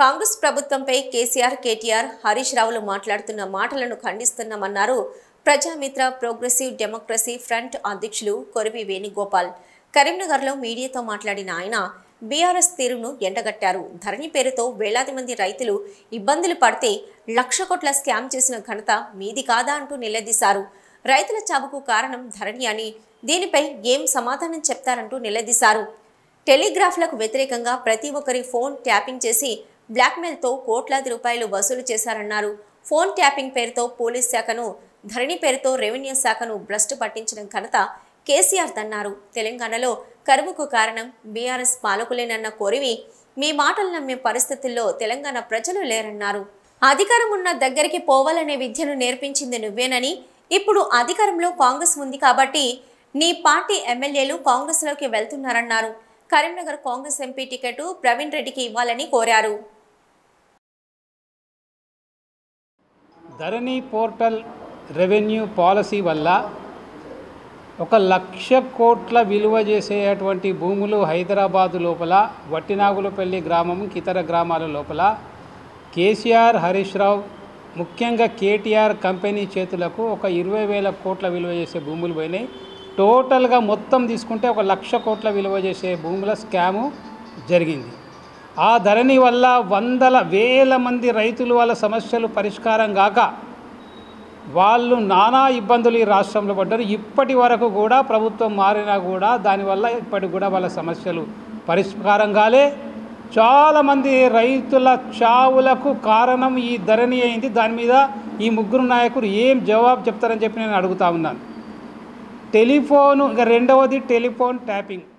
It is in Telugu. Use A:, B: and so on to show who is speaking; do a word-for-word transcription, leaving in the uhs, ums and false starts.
A: కాంగ్రెస్ ప్రభుత్వంపై కేసీఆర్, కేటీఆర్, హరీష్ రావులు మాట్లాడుతున్న మాటలను ఖండిస్తున్నామన్నారు ప్రజామిత్ర ప్రోగ్రెసివ్ డెమోక్రసీ ఫ్రంట్ అధ్యక్షులు కొరివి వేణుగోపాల్. కరీంనగర్లో మీడియాతో మాట్లాడిన ఆయన బీఆర్ఎస్ తీరును ఎండగట్టారు. ధరణి పేరుతో వేలాది మంది రైతులు ఇబ్బందులు పడితే లక్ష కోట్ల స్కామ్ చేసిన ఘనత మీది కాదా అంటూ నిలదీశారు. రైతుల చావుకు కారణం ధరణి అని, దీనిపై ఏం సమాధానం చెప్తారంటూ నిలదీశారు. టెలిగ్రాఫ్లకు వ్యతిరేకంగా ప్రతి ఒక్కరి ఫోన్ ట్యాపింగ్ చేసి బ్లాక్మెయిల్తో కోట్లాది రూపాయలు వసూలు చేశారన్నారు. ఫోన్ ట్యాపింగ్ పేరుతో పోలీస్ శాఖను, ధరణి పేరుతో రెవెన్యూ శాఖను భ్రష్టు పట్టించిన ఘనత కేసీఆర్ దన్నారు. తెలంగాణలో కరువుకు కారణం బీఆర్ఎస్ పాలకులేనన్న కొరివి మీ మాటలు నమ్మే పరిస్థితుల్లో తెలంగాణ ప్రజలు లేరన్నారు. అధికారం ఉన్న దగ్గరికి పోవాలనే విద్యను నేర్పించింది నువ్వేనని, ఇప్పుడు అధికారంలో కాంగ్రెస్ ఉంది కాబట్టి నీ పార్టీ ఎమ్మెల్యేలు కాంగ్రెస్లోకి వెళ్తున్నారన్నారు. కరీంనగర్ కాంగ్రెస్ ఎంపీ టికెట్ ప్రవీణ్ రెడ్డికి ఇవ్వాలని కోరారు.
B: ధరణి పోర్టల్ రెవెన్యూ పాలసీ వల్ల ఒక లక్ష కోట్ల విలువ చేసేటువంటి భూములు హైదరాబాదు లోపల, వట్టినాగులపల్లి గ్రామం, ఇతర గ్రామాల లోపల కేసీఆర్, హరీష్ రావు, ముఖ్యంగా కేటీఆర్ కంపెనీ చేతులకు ఒక ఇరవై వేల కోట్ల విలువ చేసే భూములు పోయినాయి. టోటల్గా మొత్తం తీసుకుంటే ఒక లక్ష కోట్ల విలువ చేసే భూముల స్కాము జరిగింది. ఆ ధరణి వల్ల వందల వేల మంది రైతులు వాళ్ళ సమస్యలు పరిష్కారం కాక వాళ్ళు నానా ఇబ్బందులు ఈ రాష్ట్రంలో పడ్డారు. ఇప్పటి వరకు కూడా ప్రభుత్వం మారినా కూడా దానివల్ల ఇప్పటికి కూడా వాళ్ళ సమస్యలు పరిష్కారం కాలే. చాలామంది రైతుల చావులకు కారణం ఈ ధరణి అయింది. దాని మీద ఈ ముగ్గురు నాయకులు ఏం జవాబు చెప్తారని చెప్పి నేను అడుగుతా ఉన్నాను. టెలిఫోను, ఇక రెండవది టెలిఫోన్ ట్యాపింగ్.